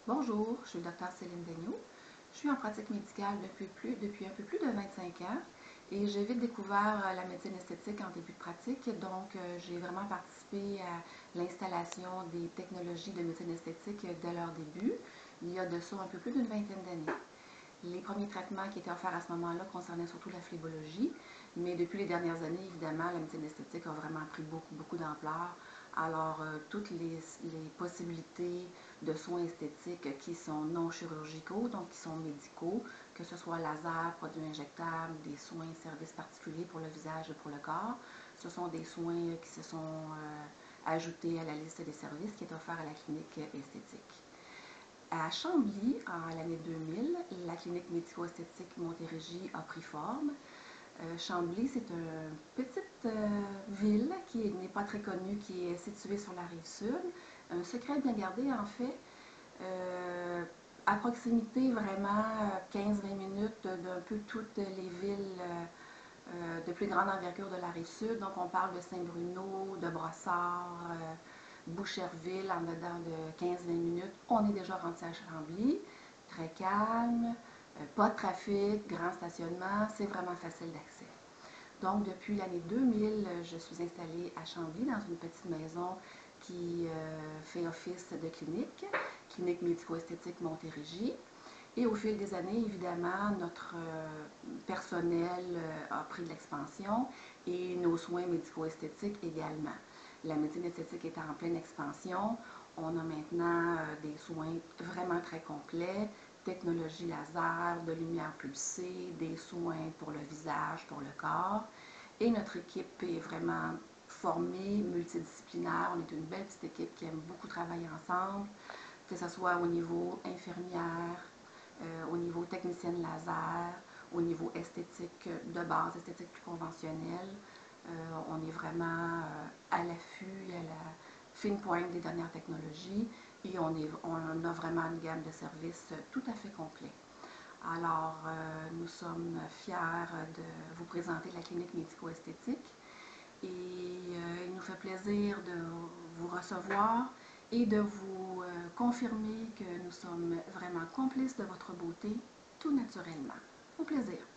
Bonjour, je suis le docteur Céline Daigneault. Je suis en pratique médicale depuis un peu plus de 25 ans et j'ai vite découvert la médecine esthétique en début de pratique. Donc, j'ai vraiment participé à l'installation des technologies de médecine esthétique dès leur début, il y a de ça un peu plus d'une vingtaine d'années. Les premiers traitements qui étaient offerts à ce moment-là concernaient surtout la phlébologie, mais depuis les dernières années, évidemment, la médecine esthétique a vraiment pris beaucoup d'ampleur. Alors, toutes les possibilités de soins esthétiques qui sont non chirurgicaux, donc qui sont médicaux, que ce soit laser, produits injectables, des soins et services particuliers pour le visage et pour le corps, ce sont des soins qui se sont ajoutés à la liste des services qui est offert à la clinique esthétique. À Chambly, en l'année 2000, la clinique médico-esthétique Montérégie a pris forme. Chambly, c'est une petite ville qui n'est pas très connue, qui est située sur la rive sud. Un secret bien gardé, en fait. À proximité, vraiment 15-20 minutes d'un peu toutes les villes de plus grande envergure de la rive sud. Donc, on parle de Saint-Bruno, de Brossard, Boucherville, en dedans de 15-20 minutes. On est déjà rendu à Chambly, très calme, pas de trafic, grand stationnement, c'est vraiment facile d'accès. Donc, depuis l'année 2000, je suis installée à Chambly, dans une petite maison qui fait office de clinique médico-esthétique Montérégie. Et au fil des années, évidemment, notre personnel a pris de l'expansion et nos soins médico-esthétiques également. La médecine esthétique est en pleine expansion. On a maintenant des soins vraiment très complets, technologie laser, de lumière pulsée, des soins pour le visage, pour le corps. Et notre équipe est vraiment formée, multidisciplinaire. On est une belle petite équipe qui aime beaucoup travailler ensemble, que ce soit au niveau infirmière, au niveau technicienne laser, au niveau esthétique de base, esthétique plus conventionnelle. On est vraiment à l'affût et à la fine pointe des dernières technologies et on a vraiment une gamme de services tout à fait complet. Alors, nous sommes fiers de vous présenter la clinique médico-esthétique et il nous fait plaisir de vous recevoir et de vous confirmer que nous sommes vraiment complices de votre beauté tout naturellement. Au plaisir.